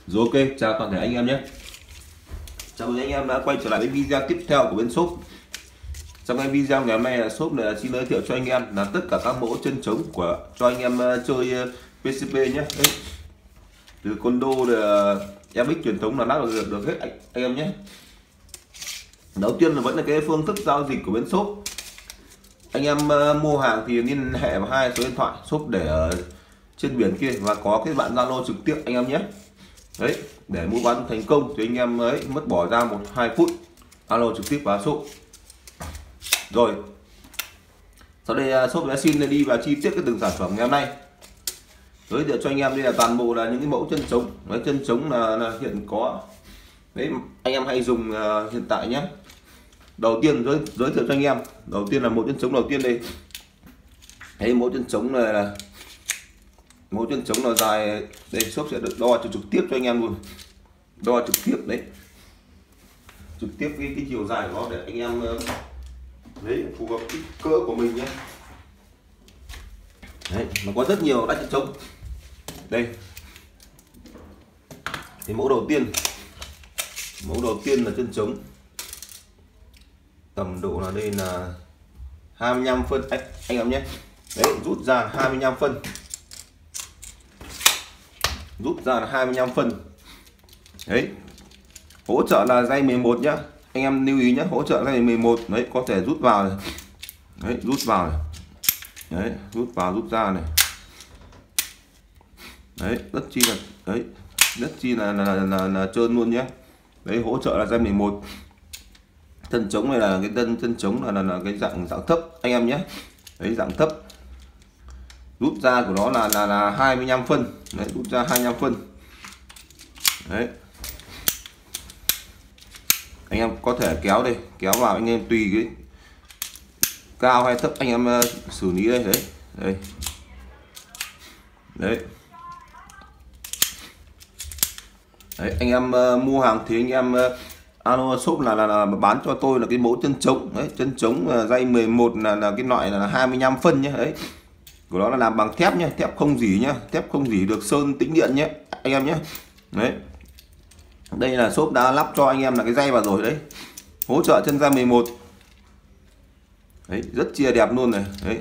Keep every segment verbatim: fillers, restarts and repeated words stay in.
Rồi, ok, chào toàn thể anh em nhé. Chào mừng anh em đã quay trở lại với video tiếp theo của bên shop. Trong cái video ngày hôm nay là shop này xin giới thiệu cho anh em là tất cả các mẫu chân trống của cho anh em uh, chơi uh, pê xê pê nhé. Đấy. Từ con đô uh, em ích truyền thống là lắp được được hết anh, anh em nhé. Đầu tiên là vẫn là cái phương thức giao dịch của bên shop. Anh em uh, mua hàng thì liên hệ vào hai số điện thoại shop để ở uh, trên biển kia, và có cái bạn Zalo trực tiếp anh em nhé. Đấy, để mua bán thành công thì anh em ấy mất bỏ ra một hai phút alo trực tiếp vào shop. Rồi sau đây shop đã xin đi vào chi tiết cái từng sản phẩm ngày hôm nay. Giới thiệu cho anh em đây là toàn bộ là những cái mẫu chân trống. Mấy chân trống là, là hiện có đấy anh em hay dùng uh, hiện tại nhé. Đầu tiên giới, giới thiệu cho anh em, đầu tiên là một chân trống đầu tiên đây. Đấy, mẫu chân trống này là mẫu chân trống là dài đây, shop sẽ được đo trực tiếp cho anh em luôn, đo trực tiếp đấy, trực tiếp cái, cái chiều dài của nó để anh em đấy phù hợp kích cỡ của mình nhé. Đấy, nó có rất nhiều đắt chân trống. Đây thì mẫu đầu tiên, mẫu đầu tiên là chân trống tầm độ là đây là hai mươi lăm phân anh, anh em nhé. Đấy, rút ra hai mươi lăm phân, rút ra là hai mươi lăm phân. Đấy, hỗ trợ là dây mười một nhá, anh em lưu ý nhé, hỗ trợ dây mười một. Đấy, có thể rút vào này. Đấy, rút vào này. Đấy, rút vào rút ra này. Đấy, rất chi là đấy, rất chi là là, là, là, là trơn luôn nhé. Đấy, hỗ trợ là dây mười một. Chân trống này là cái chân chân trống là, là là cái dạng dạng thấp anh em nhé. Đấy, dạng thấp. Rút ra của nó là là là hai mươi lăm phân. Đấy, rút ra hai mươi lăm phân. Đấy, anh em có thể kéo đây, kéo vào anh em tùy cái cao hay thấp anh em uh, xử lý đây. Đấy, đây, đấy, đấy anh em uh, mua hàng thì anh em uh, alo shop là, là là bán cho tôi là cái mẫu chân trống. Đấy, chân trống uh, dây mười một là là cái loại là hai mươi lăm phân nhé. Đấy, của nó là làm bằng thép nhé, thép không dỉ nhé, thép không dỉ được sơn tĩnh điện nhé anh em nhé. Đấy, đây là shop đã lắp cho anh em là cái dây vào rồi. Đấy, hỗ trợ chân dây mười một. Đấy, rất chia đẹp luôn này. Đấy,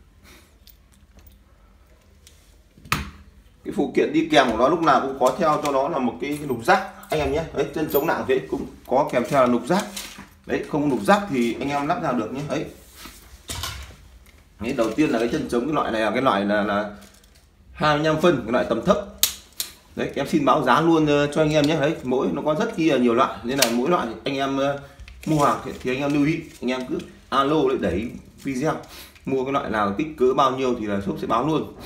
cái phụ kiện đi kèm của nó lúc nào cũng có theo cho nó là một cái nục rác anh em nhé. Đấy, chân chống nặng thế cũng có kèm theo là nục rác. Đấy, không nục rác thì anh em lắp ra được nhé. Đấy, đấy đầu tiên là cái chân chống, cái loại này là cái loại là là hai mươi lăm phân, cái loại tầm thấp. Đấy, em xin báo giá luôn cho anh em nhé. Đấy, mỗi nó có rất kia nhiều loại nên là mỗi loại anh em uh, mua hàng thì, thì anh em lưu ý, anh em cứ alo để đẩy video mua cái loại nào kích cỡ bao nhiêu thì là shop sẽ báo luôn.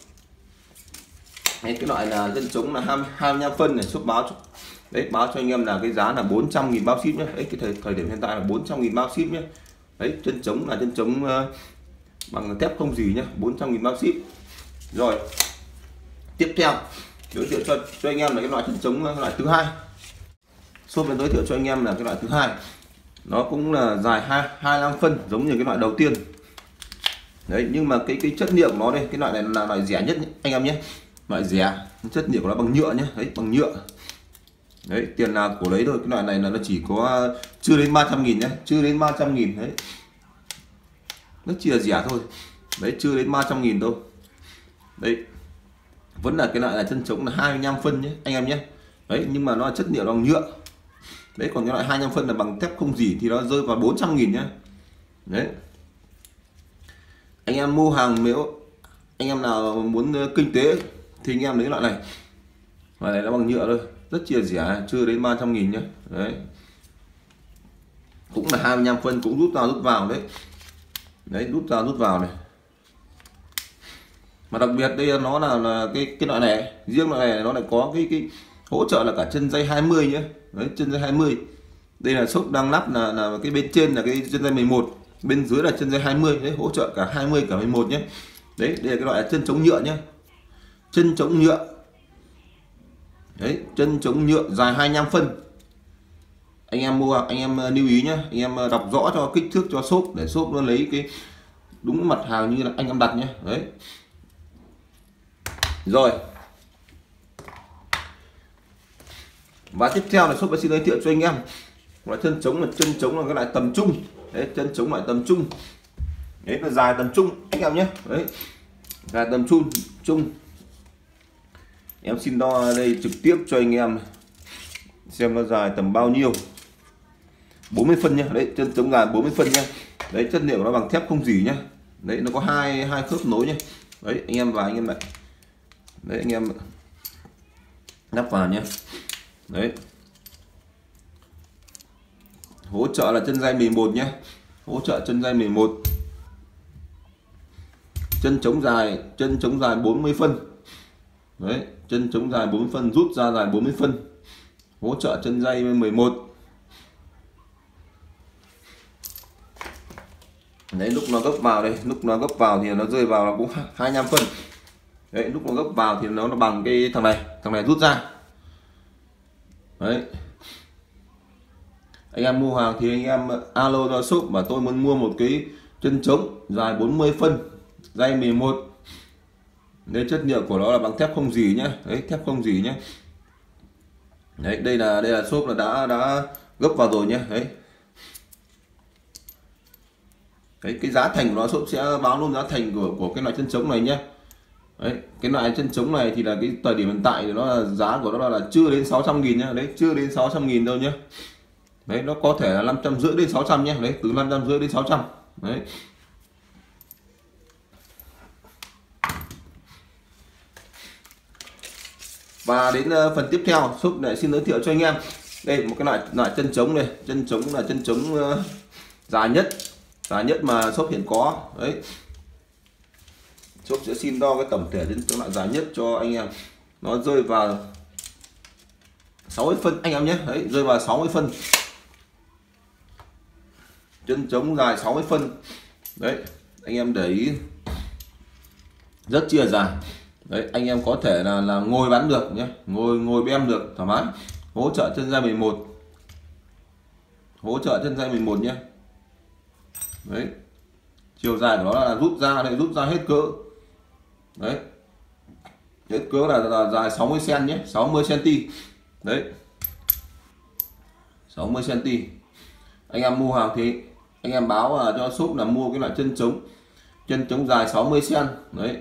Đấy, cái loại là chân trống là hai mươi lăm phân này, shop báo cho, đấy báo cho anh em là cái giá là bốn trăm nghìn bao ship nhé. Đấy, cái thời thời điểm hiện tại là bốn trăm nghìn bao ship nhé. Đấy, chân trống là chân trống uh, bằng thép không gì nhé, bốn trăm nghìn bao ship. Rồi tiếp theo giới thiệu cho cho anh em là cái loại chân trống loại thứ hai. Shop giới thiệu cho anh em là cái loại thứ hai, nó cũng là dài hai hai mươi lăm phân giống như cái loại đầu tiên. Đấy, nhưng mà cái cái chất liệu của nó đây, cái loại này là loại rẻ nhất anh em nhé, loại rẻ, chất liệu của nó bằng nhựa nhé. Đấy, bằng nhựa. Đấy, tiền là của lấy thôi, cái loại này là nó chỉ có chưa đến ba trăm nghìn nhé, chưa đến ba trăm nghìn. Đấy, rất chỉ là rẻ thôi. Đấy, chưa đến ba trăm nghìn đâu. Đấy, vẫn là cái loại là chân trống là hai mươi lăm phân nhé anh em nhé. Đấy, nhưng mà nó là chất liệu bằng nhựa. Đấy, còn cái loại hai mươi lăm phân là bằng thép không dỉ thì nó rơi vào bốn trăm nghìn nhé. Đấy, anh em mua hàng nếu anh em nào muốn kinh tế thì anh em lấy loại này, loại này nó bằng nhựa thôi, rất chia rẻ, chưa đến ba trăm nghìn nhé. Đấy, cũng là hai mươi lăm phân, cũng rút vào rút vào. Đấy, đấy rút ra rút vào này. Mà đặc biệt đây nó là, là cái cái loại này, riêng loại này nó lại có cái cái hỗ trợ là cả chân dây hai mươi nhé. Đấy, chân dây hai mươi. Đây là shop đang lắp là là cái bên trên là cái chân dây mười một, bên dưới là chân dây hai mươi. Đấy, hỗ trợ cả hai mươi cả mười một nhé. Đấy, đây là cái loại là chân chống nhựa nhé. Chân chống nhựa. Đấy, chân chống nhựa dài hai mươi lăm phân. Anh em mua, anh em lưu ý nhé, anh em đọc rõ cho kích thước cho shop để shop nó lấy cái đúng mặt hàng như là anh em đặt nhé. Đấy. Rồi Và tiếp theo là shop sẽ xin giới thiệu cho anh em là chân trống, là chân trống là cái loại tầm trung. Đấy, chân trống loại tầm trung. Đấy là dài tầm trung anh em nhé. Đấy, dài tầm trung trung. Em xin đo đây trực tiếp cho anh em xem nó dài tầm bao nhiêu. bốn mươi phân nhá. Đấy, chân trống dài bốn mươi phân nhá. Đấy, chất liệu của nó bằng thép không rỉ nhá. Đấy, nó có hai hai khớp nối nhá. Đấy, anh em vào anh em lại. Đấy, anh em lắp vào nhé. Đấy, hỗ trợ là chân dây mười một nhé, hỗ trợ chân dây mười một. Chân trống dài, chân trống dài bốn mươi phân. Đấy, chân trống dài bốn mươi phân, rút ra dài bốn mươi phân, hỗ trợ chân dây mười một. Đấy, lúc nó gấp vào đây, lúc nó gấp vào thì nó rơi vào là cũng hai mươi lăm phân. Đấy, lúc nó gấp vào thì nó, nó bằng cái thằng này, thằng này rút ra. Đấy, anh em mua hàng thì anh em alo cho shop và tôi muốn mua một cái chân trống dài bốn mươi phân, dây mười một. Đấy, chất liệu của nó là bằng thép không rỉ nhá. Đấy, thép không rỉ nhá. Đấy, đây là đây là shop là đã đã gấp vào rồi nhé. Đấy, Đấy, cái giá thành của nó shop sẽ báo luôn giá thành của của cái loại chân trống này nhé. Đấy, cái loại chân trống này thì là cái thời điểm hiện tại thì nó là giá của nó là, là chưa đến sáu trăm nghìn nhá. Đấy, chưa đến sáu trăm nghìn đâu nhé. Đấy, nó có thể là năm trăm rưỡi đến sáu trăm nhé. Đấy, từ năm trăm rưỡi đến sáu trăm. Đấy, và đến uh, phần tiếp theo shop lại xin giới thiệu cho anh em đây một cái loại loại chân trống này. Chân trống là chân trống uh, dài nhất dài nhất mà shop hiện có. Đấy, shop sẽ xin đo cái tổng thể chân trống loại dài nhất cho anh em. Nó rơi vào sáu mươi phân anh em nhé. Đấy, rơi vào sáu mươi phân. Chân trống dài sáu mươi phân. Đấy, anh em để ý rất chia dài. Đấy, anh em có thể là là ngồi bắn được nhé, ngồi ngồi bem được thoải mái. Hỗ trợ chân dây mười một, hỗ trợ chân dây mười một nhé. Đấy, chiều dài của nó là rút ra này, rút ra hết cỡ. Đấy, hết cỡ là, là dài sáu mươi xăng nhé, sáu mươi xăng ti. Đấy, sáu mươi xăng ti. Anh em mua hàng thì anh em báo là cho shop là mua cái loại chân trống chân trống dài sáu mươi xăng. Đấy,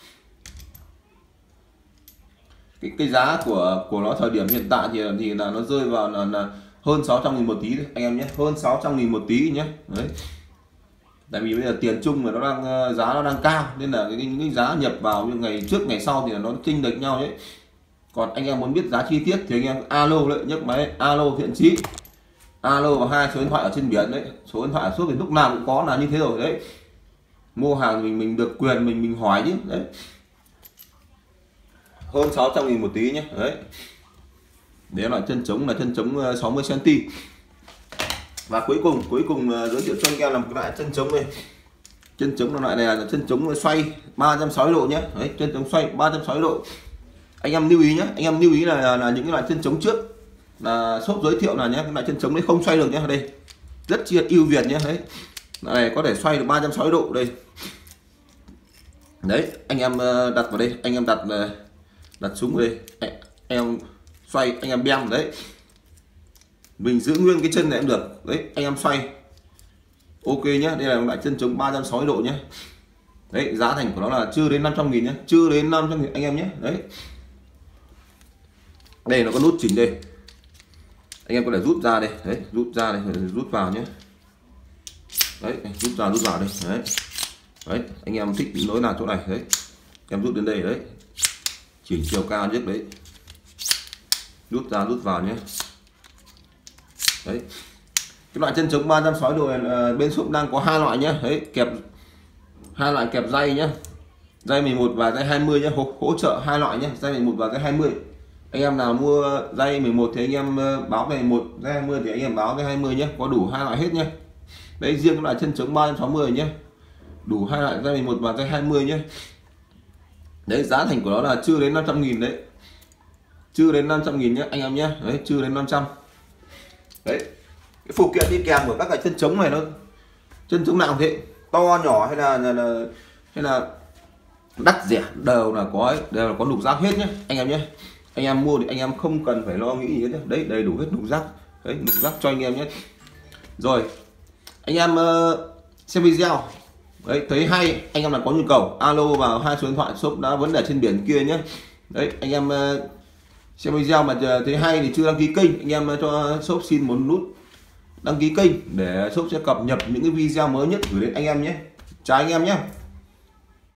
cái cái giá của của nó thời điểm hiện tại thì thì là nó rơi vào là, là hơn sáu trăm nghìn một tí đấy anh em nhé, hơn sáu trăm nghìn một tí nhé. Đấy, tại vì bây giờ tiền chung mà nó đang giá nó đang cao nên là cái, cái giá nhập vào như ngày trước ngày sau thì là nó chênh lệch nhau đấy. Còn anh em muốn biết giá chi tiết thì anh em alo đấy, nhấc máy alo Thiện Chí, alo vào hai số điện thoại ở trên biển đấy, số điện thoại suốt thì lúc nào cũng có là như thế rồi đấy. Mua hàng mình mình được quyền mình mình hỏi chứ. Đấy, hơn sáu trăm nghìn một tí nhé. Đấy, đấy là chân trống là chân trống sáu mươi xăng ti. Và cuối cùng cuối cùng giới thiệu cho anh em là một loại chân trống này. Chân trống loại này là chân trống xoay ba trăm sáu mươi độ nhé. Đấy, chân trống xoay ba trăm sáu mươi độ. Anh em lưu ý nhé, anh em lưu ý là, là, là những cái loại chân trống trước là shop giới thiệu là nhé, cái loại chân trống đấy không xoay được nhé. Đây rất chi ưu việt nhé. Đấy, loại này có thể xoay được ba trăm sáu mươi độ đây. Đấy, anh em đặt vào đây, anh em đặt đặt súng vào đây, anh em xoay, anh em bem đấy, mình giữ nguyên cái chân này cũng được. Đấy, anh em xoay ok nhé. Đây là loại chân trống ba trăm sáu mươi độ nhé. Đấy, giá thành của nó là chưa đến năm trăm nghìn nhé, chưa đến năm trăm nghìn anh em nhé. Đấy, đây nó có nút chỉnh đây, anh em có thể rút ra đây. Đấy, rút ra đây, rút vào nhé. Đấy, rút ra rút vào đây. Đấy, đấy, anh em thích nối nào chỗ này đấy, em rút đến đây. Đấy, chỉnh chiều cao nhất đấy, rút ra rút vào nhé. Đấy, cái loại chân trống ba trăm sáu mươi độ này, bên shop đang có hai loại nhé. Đấy, kẹp hai loại kẹp dây nhé, dây mười một và dây hai mươi nhé, hỗ, hỗ trợ hai loại nhé, dây mười một và dây hai mươi. Anh em nào mua dây mười một thì anh em báo dây mười một, dây hai mươi thì anh em báo dây hai mươi nhé, có đủ hai loại hết nhé. Đấy, riêng cái loại chân trống ba trăm sáu mươi nhé, đủ hai loại dây mười một và dây hai mươi nhé. Đấy, giá thành của nó là chưa đến năm trăm nghìn đấy, chưa đến năm trăm nghìn nhé anh em nhé. Đấy, chưa đến năm trăm. Đấy, cái phụ kiện đi kèm của các cái chân trống này nó chân trống nào thế, to nhỏ hay là, là, là hay là đắt rẻ đều là có ấy, đều là có lục giác hết nhé anh em nhé. anh em mua thì anh em không cần phải lo nghĩ gì hết. Đấy, đầy đủ hết nục rác, đấy nục rác cho anh em nhé. Rồi anh em uh, xem video đấy thấy hay, anh em là có nhu cầu alo vào hai số điện thoại shop đã vấn đề trên biển kia nhé. Đấy anh em uh, xem video mà thấy hay thì chưa đăng ký kênh, anh em cho shop xin một nút đăng ký kênh để shop sẽ cập nhật những cái video mới nhất gửi đến anh em nhé. Chào anh em nhé.